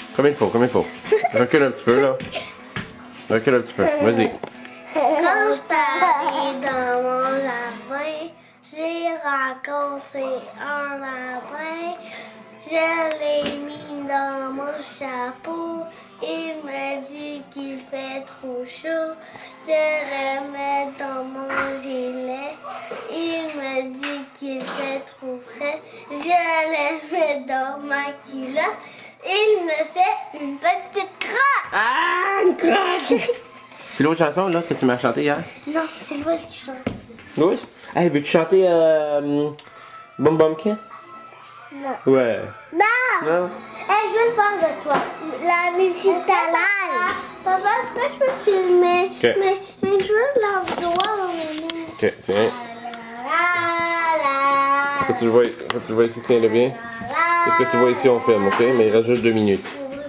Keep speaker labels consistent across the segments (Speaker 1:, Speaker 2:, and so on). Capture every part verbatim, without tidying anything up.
Speaker 1: Combien il faut? Combien il faut? Recule un petit peu, là. Recule un petit peu. Vas-y.
Speaker 2: Quand je suis allée dans mon jardin, j'ai rencontré un lapin. Je l'ai mis dans mon chapeau. Il me dit qu'il fait trop chaud. Je le mets dans mon gilet. Il me dit qu'il fait trop frais. Je le mets dans ma culotte. Il me fait une petite crotte.
Speaker 1: Ah, une crotte! C'est l'autre chanson là que tu m'as chanté hier?
Speaker 2: Non, c'est Louis qui chante.
Speaker 1: Louis? Hey, veux-tu chanter euh, Boom Boom Kiss?
Speaker 2: Non.
Speaker 1: Ouais.
Speaker 2: Non!
Speaker 1: Non?
Speaker 2: Hey, je veux le faire de toi. La musique talale. Papa, est-ce que je peux te filmer?
Speaker 1: Okay.
Speaker 2: Mais, mais je veux leur doigt dans mes mains.
Speaker 1: Ok, tiens. Faut que tu le vois, faut que tu le vois ici, tiens-le bien. Qu'est-ce que tu vois ici, on filme, ok? Mais il reste juste deux minutes.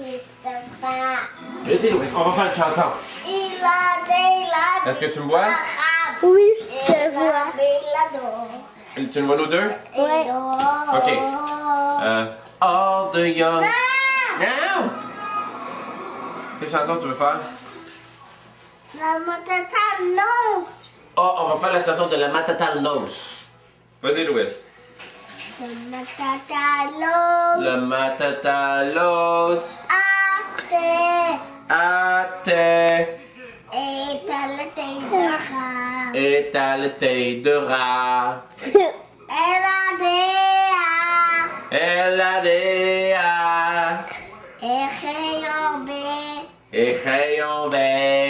Speaker 1: Vas-y, Louis, on va faire une chanson. Est-ce que tu me vois?
Speaker 2: Oui, je te vois.
Speaker 1: Tu me vois nous deux?
Speaker 2: Ouais.
Speaker 1: Ok. Euh, all the young... Non! Quelle chanson tu veux faire?
Speaker 2: La matatanos.
Speaker 1: Oh, on va faire la chanson de la Matatanos. Vas-y, Louis.
Speaker 2: La matatalos.
Speaker 1: La Matatalos.
Speaker 2: Ate.
Speaker 1: Ate.
Speaker 2: Et t'as le thé de rat.
Speaker 1: Et t'as le thé de rat.
Speaker 2: Elle a des
Speaker 1: Elle a des A.
Speaker 2: et rayon B.
Speaker 1: Et rayon B.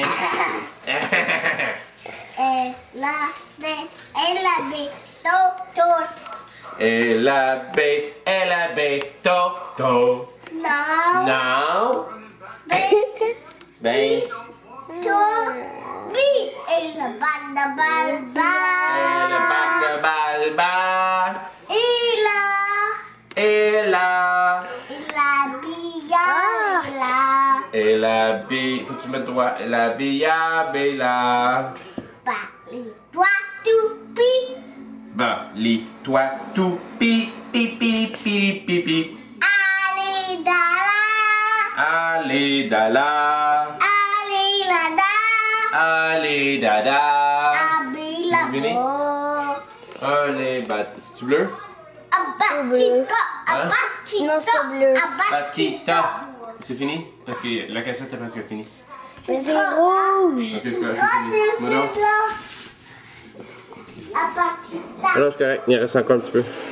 Speaker 2: Elle a des, elle a des toto.
Speaker 1: Et la B, et la B, to, to.
Speaker 2: Non.
Speaker 1: Now.
Speaker 2: B.
Speaker 1: Ben.
Speaker 2: To. B. Et le bat de balle
Speaker 1: Et le bac de balle bas.
Speaker 2: Il a.
Speaker 1: Et la.
Speaker 2: Il a billard. Il a.
Speaker 1: Et la B, faut que tu mettes droit. Et la billa, bella.
Speaker 2: Toi tout pi.
Speaker 1: Ben, lis, toi, tout, pi, pi, pi, pi, pi, pi.
Speaker 2: Allez dala.
Speaker 1: Allez, dala.
Speaker 2: Allez la da.
Speaker 1: Allez, dada.
Speaker 2: Abi la
Speaker 1: Fini?
Speaker 2: bo.
Speaker 1: Allez, bat. C'est-tu bleu?
Speaker 2: Abatita.
Speaker 1: Hein?
Speaker 2: Abatita.
Speaker 3: Non, c'est pas bleu.
Speaker 1: Batita. C'est fini? Parce que la cassette est presque finie.
Speaker 2: C'est
Speaker 3: C'est rouge.
Speaker 1: Ok, c'est correct,
Speaker 2: Ah,
Speaker 1: c'est fini.
Speaker 2: c'est
Speaker 1: Moi, non.
Speaker 2: là. Abatita.
Speaker 1: Alors, c'est correct. Il en reste encore un petit peu.